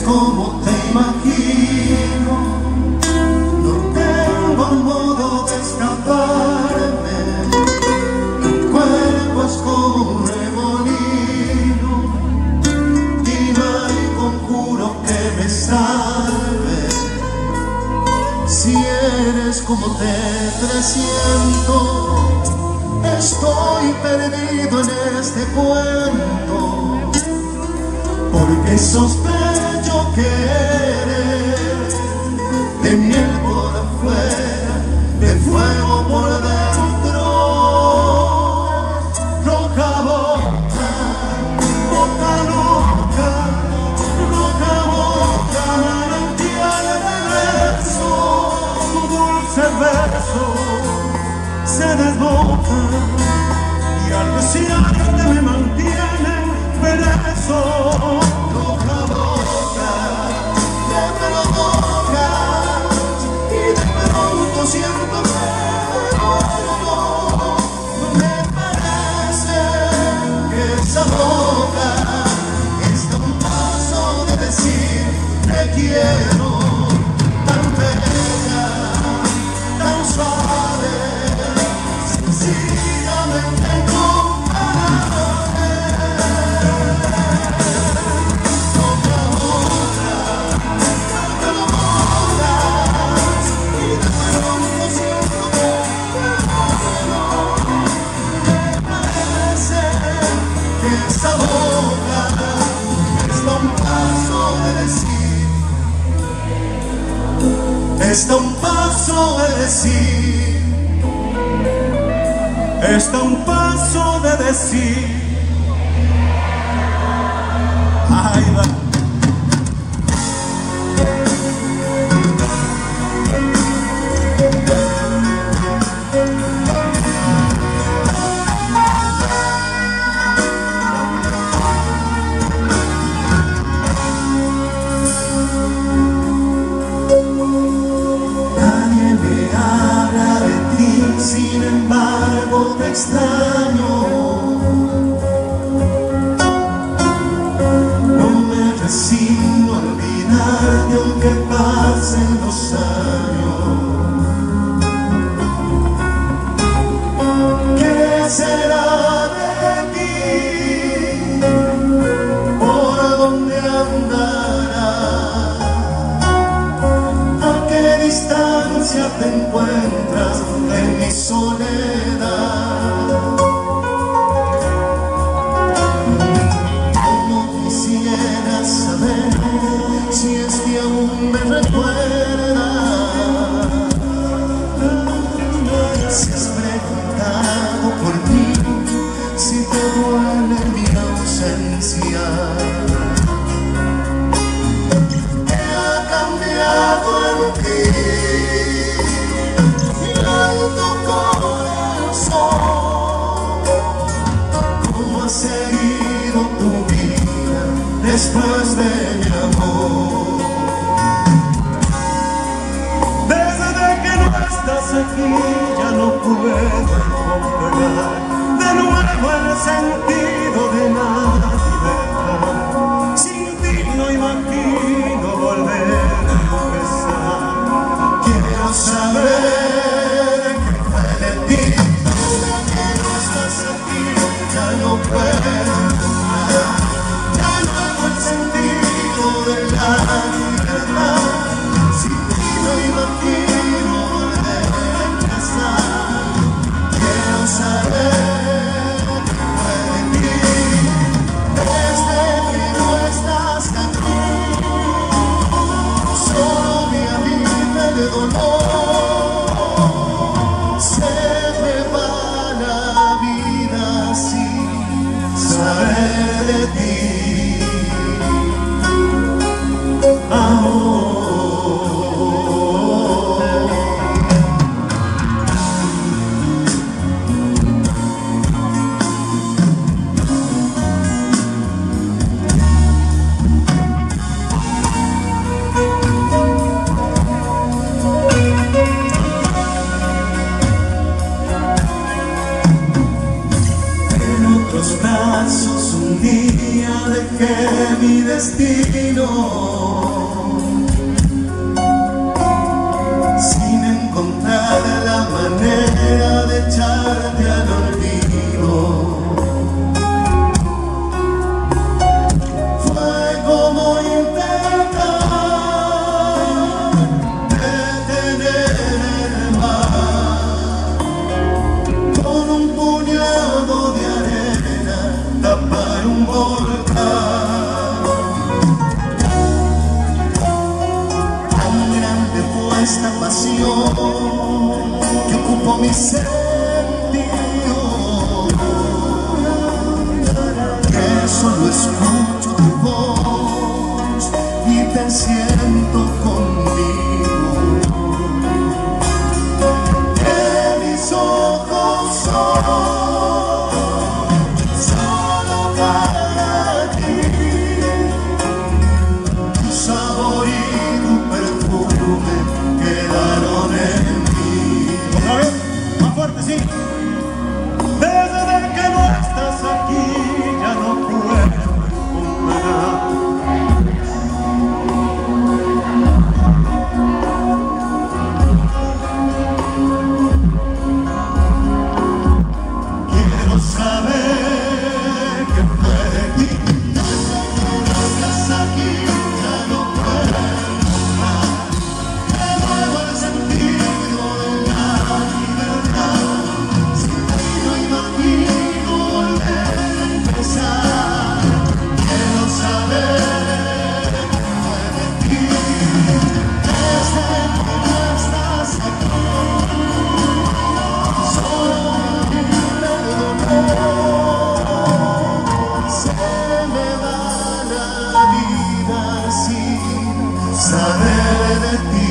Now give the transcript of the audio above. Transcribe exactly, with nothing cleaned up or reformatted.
como te imagino, no tengo modo de escaparme. Tu cuerpo es como un remolino y no hay conjuro que me salve. Si eres como te presiento, estoy perdido en este cuento, porque sospecho que eres de miel por afuera, de fuego por dentro. Roja boca, boca loca, roja boca, manantial de beso, tu dulce beso se desboca y al desearte me mantiene preso. Roja boca, me provocas y de pronto siento que me muero. Me parece que esa boca está a un paso de decir te quiero, tan bella, tan suave, sencillamente incomparable. Roja boca, me lo botas y de pronto siento que me muero. Me parece que esa boca está a un paso de decir, está a un paso de decir, está a un paso de decir. Ahí va. Nadie me habla de ti, sin embargo te extraño. No me resigno a olvidarte aunque pasen los años. ¿Qué será de ti? ¿Por dónde andarás? ¿A qué distancia te encuentras de mi soledad? Como quisiera saber si es que aún me recuerdas, si has preguntado por mí, si te duele mi ausencia. ¿Qué ha cambiado en ti? ¿Cómo has seguido tu vida después de mi amor? Desde que no estás aquí ya no puedo encontrar de nuevo el sentido de la libertad. Sin ti no imagino volver a empezar. Quiero saber ya no puedo, ya no hago el sentido de la libertad. Sin ti no imagino volver a empezar. Quiero saber qué fue de ti. dejé mi destino sin encontrar la manera de echarte al olvido. Fue como intentar detener el mar con un puñado de arena, tapar un volcán. Tan grande fue esta pasión que ocupó mi sentido, que solo escucho tu voz y te siento conmigo, que mis ojos son solo para ti, tu sabor y tu perfume quedaron en mí. Otra vez, más fuerte, sí. Desde que no estás aquí ya no puedo encontrar quiero saber qué fue de ti. Desde que no estás aquí ya no puedo encontrar de nuevo el sentido de la libertad. Sin ti no imagino volver a empezar. Quiero saber qué fue de ti. Desde que no estás aquí, solo dime dolor. Se me va la vida sin saber de ti.